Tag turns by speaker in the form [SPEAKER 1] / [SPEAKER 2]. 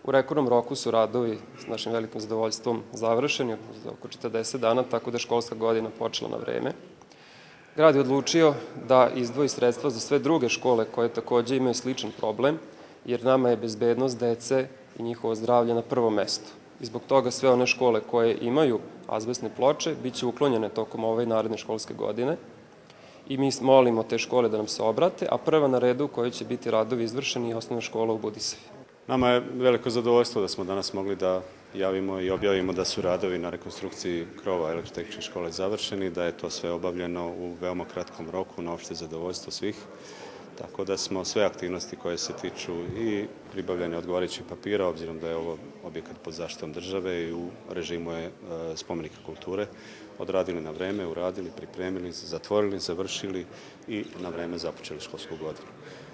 [SPEAKER 1] U rekordnom roku su radovi s našim velikim zadovoljstvom završeni, za oko 40 dana, tako da je školska godina počela na vreme. Grad je odlučio da izdvoji sredstva za sve druge škole koje takođe imaju sličan problem, jer nama je bezbednost dece i njihovo zdravlje na prvom mestu. I zbog toga sve one škole koje imaju azbestne ploče biće uklonjene tokom ove naredne školske godine i mi molimo te škole da nam se obrate, a prva na redu u kojoj će biti radovi izvršeni je osnovna škola u Budisavi.
[SPEAKER 2] Nama je veliko zadovoljstvo da smo danas mogli da javimo i objavimo da su radovi na rekonstrukciji krova elektrotehničke škole završeni, da je to sve obavljeno u veoma kratkom roku na opšte zadovoljstvo svih. Tako da smo sve aktivnosti koje se tiču i pribavljanja odgovarajućih papira, obzirom da je ovo objekat pod zaštitom države i u režimu je spomenika kulture, odradili na vreme, uradili, pripremili, zatvorili, završili i na vreme započeli školsku godinu.